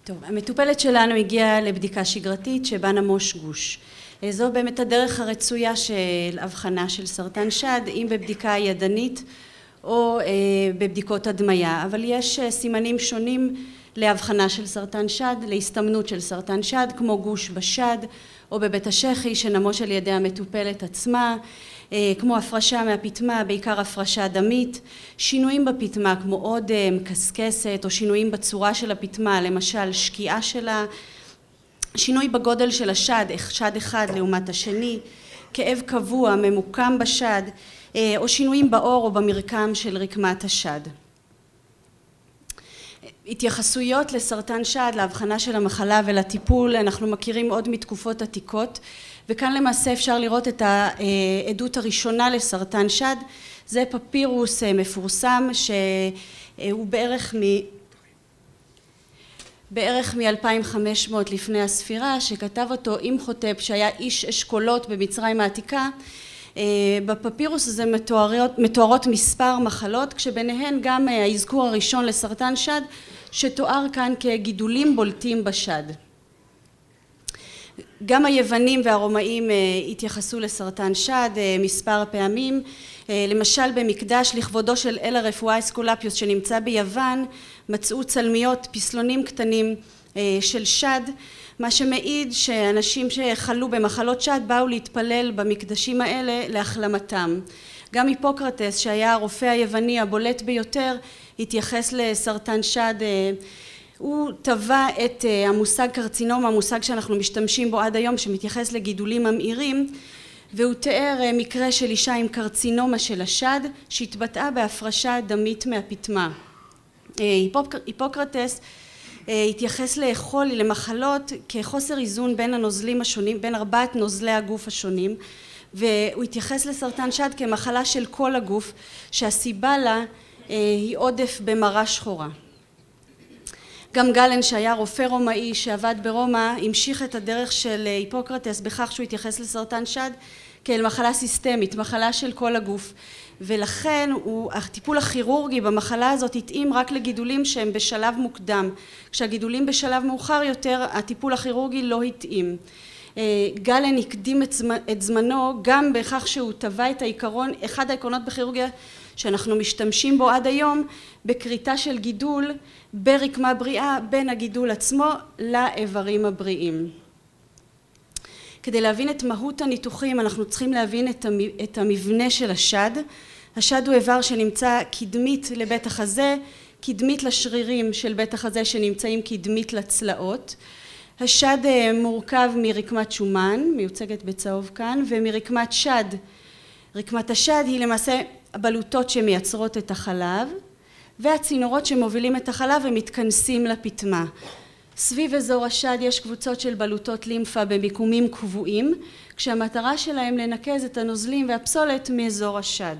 טוב, המטופלת שלנו הגיעה לבדיקה שגרתית שבה נמוש גוש. זו באמת הדרך הרצויה של הבחנה של סרטן שד, אם בבדיקה ידנית או בבדיקות הדמיה, אבל יש סימנים שונים להבחנה של סרטן שד, להסתמנות של סרטן שד, כמו גוש בשד או בבית השחי שנמוש על ידי המטופלת עצמה, כמו הפרשה מהפטמה, בעיקר הפרשה דמית, שינויים בפטמה כמו אודם, קסקסת או שינויים בצורה של הפטמה, למשל שקיעה שלה, שינוי בגודל של השד, שד אחד לעומת השני, כאב קבוע, ממוקם בשד, או שינויים בעור או במרקם של רקמת השד. התייחסויות לסרטן שד, להבחנה של המחלה ולטיפול, אנחנו מכירים עוד מתקופות עתיקות, וכאן למעשה אפשר לראות את העדות הראשונה לסרטן שד, זה פפירוס מפורסם שהוא בערך מ-2500 לפני הספירה, שכתב אותו אימחוטפ שהיה איש אשכולות במצרים העתיקה. בפפירוס הזה מתוארות מספר מחלות, כשביניהן גם האזכור הראשון לסרטן שד, שתואר כאן כגידולים בולטים בשד. גם היוונים והרומאים התייחסו לסרטן שד מספר פעמים, למשל במקדש לכבודו של אל הרפואה אסקולפיוס שנמצא ביוון, מצאו צלמיות, פסלונים קטנים של שד, מה שמעיד שאנשים שחלו במחלות שד באו להתפלל במקדשים האלה להחלמתם. גם היפוקרטס שהיה הרופא היווני הבולט ביותר התייחס לסרטן שד, הוא טבע את המושג קרצינומה, המושג שאנחנו משתמשים בו עד היום שמתייחס לגידולים ממאירים, והוא תיאר מקרה של אישה עם קרצינומה של השד שהתבטאה בהפרשה דמית מהפטמה. היפוקרטס התייחס לחולי, למחלות, כחוסר איזון בין הנוזלים השונים, בין ארבעת נוזלי הגוף השונים, והוא התייחס לסרטן שד כמחלה של כל הגוף, שהסיבה לה היא עודף במרה שחורה. גם גלן שהיה רופא רומאי שעבד ברומא, המשיך את הדרך של היפוקרטס בכך שהוא התייחס לסרטן שד כאל מחלה סיסטמית, מחלה של כל הגוף, ולכן הטיפול הכירורגי במחלה הזאת התאים רק לגידולים שהם בשלב מוקדם. כשהגידולים בשלב מאוחר יותר, הטיפול הכירורגי לא התאים. גלן הקדים את זמנו גם בכך שהוא טבע את העיקרון, אחד העקרונות בכירורגיה שאנחנו משתמשים בו עד היום, בקריטה של גידול ברקמה בריאה בין הגידול עצמו לאיברים הבריאים. כדי להבין את מהות הניתוחים אנחנו צריכים להבין את המבנה של השד. השד הוא איבר שנמצא קדמית לבית החזה, קדמית לשרירים של בית החזה שנמצאים קדמית לצלעות. השד מורכב מרקמת שומן, מיוצגת בצהוב כאן, ומרקמת שד. רקמת השד היא למעשה הבלוטות שמייצרות את החלב, והצינורות שמובילים את החלב ומתכנסים לפטמה. סביב אזור השד יש קבוצות של בלוטות לימפה במיקומים קבועים, כשהמטרה שלהם לנקז את הנוזלים והפסולת מאזור השד.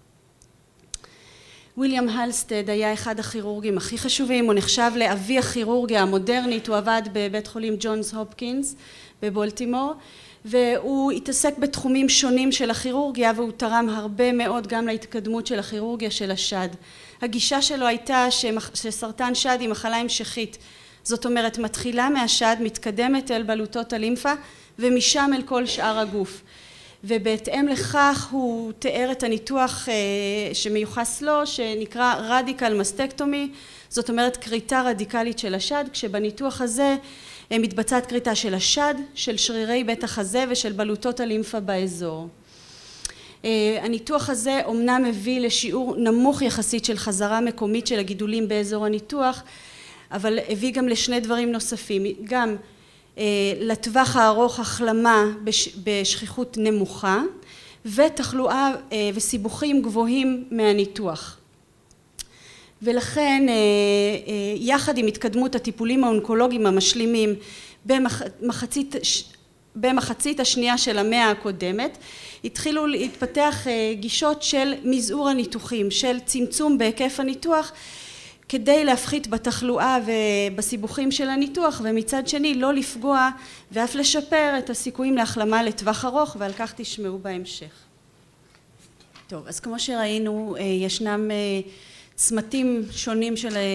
ויליאם הלסטד היה אחד הכירורגים הכי חשובים, הוא נחשב לאבי הכירורגיה המודרנית, הוא עבד בבית חולים ג'ונס הופקינס בבולטימור, והוא התעסק בתחומים שונים של הכירורגיה והוא תרם הרבה מאוד גם להתקדמות של הכירורגיה של השד. הגישה שלו הייתה שסרטן שד היא מחלה המשכית, זאת אומרת מתחילה מהשד, מתקדמת אל בלוטות הלימפה ומשם אל כל שאר הגוף. ובהתאם לכך הוא תיאר את הניתוח שמיוחס לו שנקרא רדיקל מסטקטומי, זאת אומרת כריתה רדיקלית של השד, כשבניתוח הזה מתבצעת כריתה של השד, של שרירי בית החזה ושל בלוטות הלימפה באזור. הניתוח הזה אומנם מביא לשיעור נמוך יחסית של חזרה מקומית של הגידולים באזור הניתוח, אבל הביא גם לשני דברים נוספים, גם לטווח הארוך החלמה בשכיחות נמוכה ותחלואה וסיבוכים גבוהים מהניתוח. ולכן יחד עם התקדמות הטיפולים האונקולוגיים המשלימים במחצית השנייה של המאה הקודמת, התחילו להתפתח גישות של מזעור הניתוחים, של צמצום בהיקף הניתוח, כדי להפחית בתחלואה ובסיבוכים של הניתוח, ומצד שני לא לפגוע ואף לשפר את הסיכויים להחלמה לטווח ארוך, ועל כך תשמעו בהמשך. טוב, אז כמו שראינו, ישנם צמתים שונים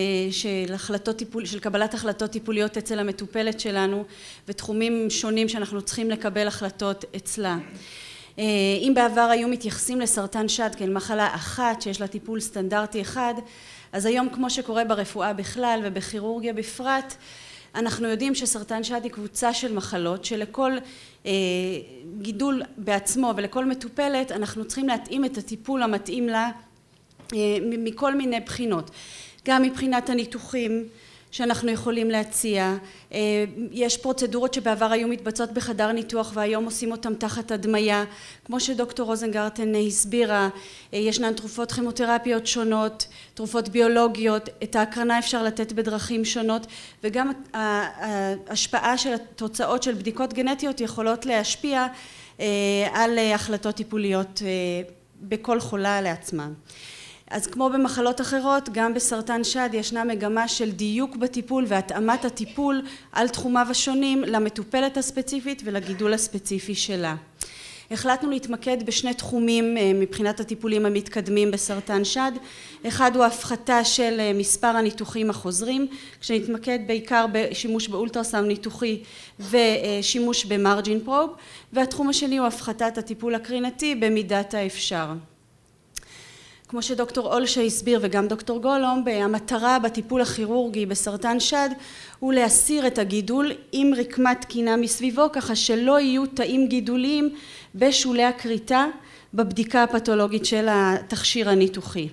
של קבלת החלטות טיפוליות אצל המטופלת שלנו, ותחומים שונים שאנחנו צריכים לקבל החלטות אצלה. אם בעבר היו מתייחסים לסרטן שד כאל מחלה אחת שיש לה טיפול סטנדרטי אחד, אז היום, כמו שקורה ברפואה בכלל ובכירורגיה בפרט, אנחנו יודעים שסרטן שד היא קבוצה של מחלות שלכל גידול בעצמו ולכל מטופלת אנחנו צריכים להתאים את הטיפול המתאים לה מכל מיני בחינות. גם מבחינת הניתוחים שאנחנו יכולים להציע, יש פרוצדורות שבעבר היו מתבצעות בחדר ניתוח והיום עושים אותם תחת הדמיה, כמו שדוקטור רוזנגרטן הסבירה, ישנן תרופות כימותרפיות שונות, תרופות ביולוגיות, את ההקרנה אפשר לתת בדרכים שונות, וגם ההשפעה של התוצאות של בדיקות גנטיות יכולות להשפיע על החלטות טיפוליות בכל חולה לעצמה. אז כמו במחלות אחרות, גם בסרטן שד ישנה מגמה של דיוק בטיפול והתאמת הטיפול על תחומיו השונים למטופלת הספציפית ולגידול הספציפי שלה. החלטנו להתמקד בשני תחומים מבחינת הטיפולים המתקדמים בסרטן שד. אחד הוא הפחתה של מספר הניתוחים החוזרים, כשנתמקד בעיקר בשימוש באולטרסאונד ניתוחי ושימוש במרג'ין פרוב, והתחום השני הוא הפחתת הטיפול הקרינתי במידת האפשר. כמו שדוקטור אולשה הסביר וגם דוקטור גולום, המטרה בטיפול הכירורגי בסרטן שד הוא להסיר את הגידול עם רקמת תקינה מסביבו, ככה שלא יהיו תאים גידוליים בשולי הכריתה בבדיקה הפתולוגית של התכשיר הניתוחי.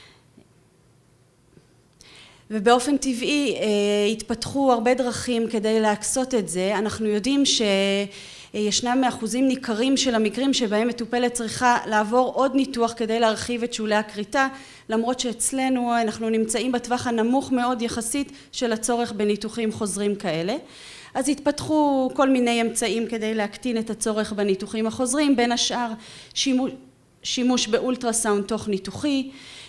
ובאופן טבעי התפתחו הרבה דרכים כדי להקסות את זה. אנחנו יודעים שישנם אחוזים ניכרים של המקרים שבהם מטופלת צריכה לעבור עוד ניתוח כדי להרחיב את שולי הכריתה, למרות שאצלנו אנחנו נמצאים בטווח הנמוך מאוד יחסית של הצורך בניתוחים חוזרים כאלה. אז התפתחו כל מיני אמצעים כדי להקטין את הצורך בניתוחים החוזרים, בין השאר שימוש באולטרסאונד תוך ניתוחי,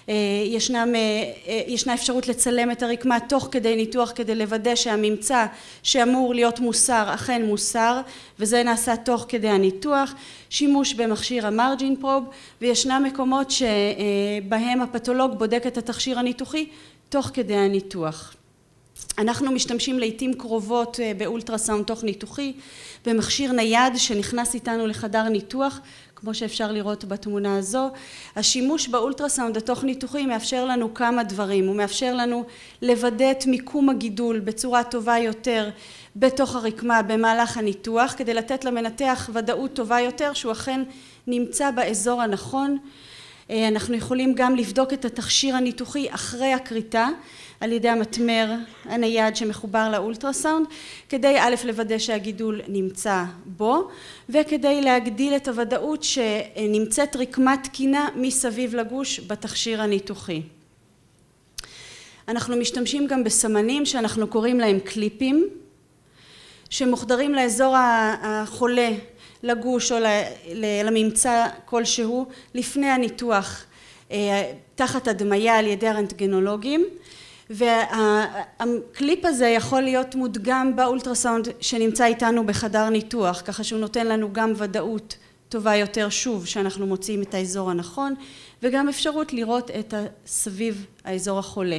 ישנה אפשרות לצלם את הרקמה תוך כדי ניתוח כדי לוודא שהממצא שאמור להיות מוסר אכן מוסר, וזה נעשה תוך כדי הניתוח, שימוש במכשיר המרג'ין פרוב, וישנם מקומות שבהם הפתולוג בודק את התכשיר הניתוחי תוך כדי הניתוח. אנחנו משתמשים לעתים קרובות באולטרסאונד תוך ניתוחי, במכשיר נייד שנכנס איתנו לחדר ניתוח, כמו שאפשר לראות בתמונה הזו. השימוש באולטרסאונד התוך ניתוחי מאפשר לנו כמה דברים. הוא מאפשר לנו לוודא את מיקום הגידול בצורה טובה יותר בתוך הרקמה במהלך הניתוח, כדי לתת למנתח ודאות טובה יותר שהוא אכן נמצא באזור הנכון. אנחנו יכולים גם לבדוק את התכשיר הניתוחי אחרי הכריתה על ידי המטמר הנייד שמחובר לאולטרסאונד, כדי א' לוודא שהגידול נמצא בו, וכדי להגדיל את הוודאות שנמצאת רקמה תקינה מסביב לגוש בתכשיר הניתוחי. אנחנו משתמשים גם בסמנים שאנחנו קוראים להם קליפים, שמוחדרים לאזור החולה, לגוש או לממצא כלשהו לפני הניתוח תחת הדמיה על ידי הרנטגנולוגים, והקליפ הזה יכול להיות מודגם באולטרסאונד שנמצא איתנו בחדר ניתוח, ככה שהוא נותן לנו גם ודאות טובה יותר, שוב שאנחנו מוצאים את האזור הנכון, וגם אפשרות לראות את סביב האזור החולה.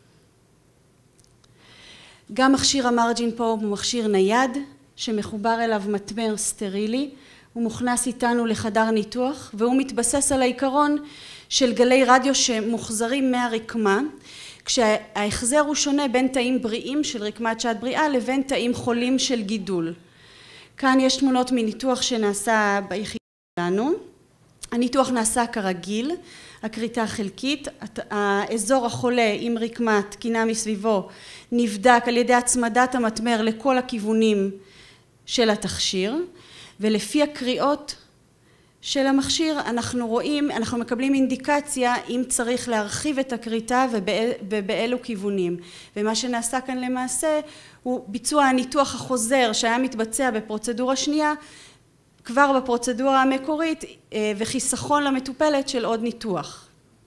גם מכשיר המרג'ין פרוב הוא מכשיר נייד שמחובר אליו מטמר סטרילי, הוא מוכנס איתנו לחדר ניתוח והוא מתבסס על העיקרון של גלי רדיו שמוחזרים מהרקמה, כשההחזר הוא שונה בין תאים בריאים של רקמת שד בריאה לבין תאים חולים של גידול. כאן יש תמונות מניתוח שנעשה ביחידה שלנו. הניתוח נעשה כרגיל, הכריתה חלקית, האזור החולה עם רקמה תקינה מסביבו נבדק על ידי הצמדת המטמר לכל הכיוונים של התכשיר, ולפי הקריאות של המכשיר אנחנו מקבלים אינדיקציה אם צריך להרחיב את הכריתה ובאילו כיוונים. ומה שנעשה כאן למעשה הוא ביצוע הניתוח החוזר שהיה מתבצע בפרוצדורה שנייה כבר בפרוצדורה המקורית, וחיסכון למטופלת של עוד ניתוח.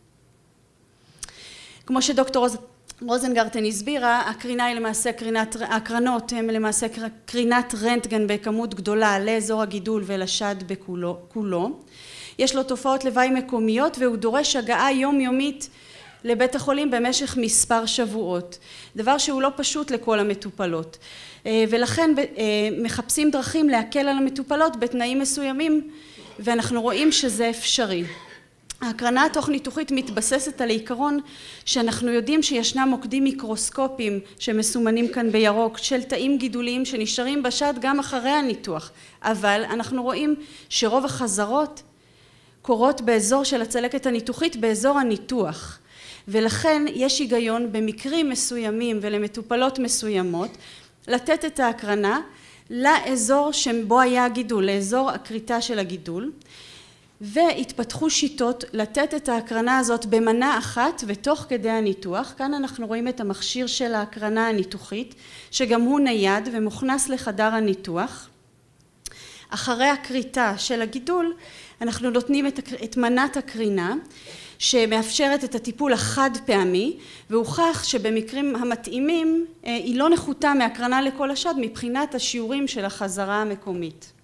כמו שדוקטור רוזנגרטן הסבירה, הקרינה היא למעשה הקרנות הן למעשה קרינת רנטגן בכמות גדולה לאזור הגידול ולשד בכולו. יש לו תופעות לוואי מקומיות והוא דורש הגעה יומיומית לבית החולים במשך מספר שבועות, דבר שהוא לא פשוט לכל המטופלות, ולכן מחפשים דרכים להקל על המטופלות בתנאים מסוימים, ואנחנו רואים שזה אפשרי. ההקרנה התוך ניתוחית מתבססת על העיקרון שאנחנו יודעים שישנם מוקדים מיקרוסקופיים שמסומנים כאן בירוק של תאים גידוליים שנשארים בשד גם אחרי הניתוח, אבל אנחנו רואים שרוב החזרות קורות באזור של הצלקת הניתוחית באזור הניתוח, ולכן יש היגיון במקרים מסוימים ולמטופלות מסוימות לתת את ההקרנה לאזור שבו היה הגידול, לאזור הכריתה של הגידול, והתפתחו שיטות לתת את ההקרנה הזאת במנה אחת ותוך כדי הניתוח. כאן אנחנו רואים את המכשיר של ההקרנה הניתוחית שגם הוא נייד ומוכנס לחדר הניתוח. אחרי הכריתה של הגידול אנחנו נותנים את מנת הקרינה שמאפשרת את הטיפול החד פעמי, והוכח שבמקרים המתאימים היא לא נחותה מהקרנה לכל השד מבחינת השיעורים של החזרה המקומית.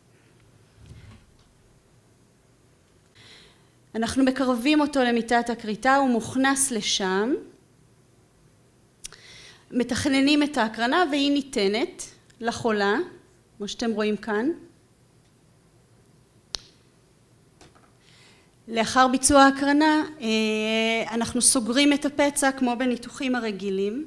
אנחנו מקרבים אותו למיטת הכריתה, הוא מוכנס לשם, מתכננים את ההקרנה והיא ניתנת לחולה, כמו שאתם רואים כאן. לאחר ביצוע ההקרנה אנחנו סוגרים את הפצע כמו בניתוחים הרגילים.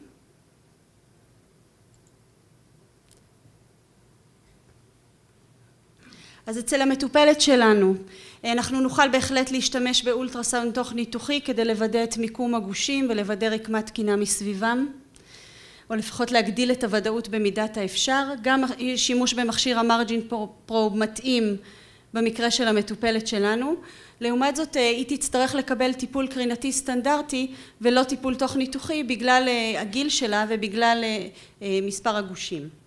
אז אצל המטופלת שלנו אנחנו נוכל בהחלט להשתמש באולטרסאונד תוך ניתוחי כדי לוודא את מיקום הגושים ולוודא רקמה תקינה מסביבם, או לפחות להגדיל את הוודאות במידת האפשר. גם שימוש במכשיר המרג'ין פרוב מתאים במקרה של המטופלת שלנו. לעומת זאת היא תצטרך לקבל טיפול קרינתי סטנדרטי ולא טיפול תוך ניתוחי בגלל הגיל שלה ובגלל מספר הגושים.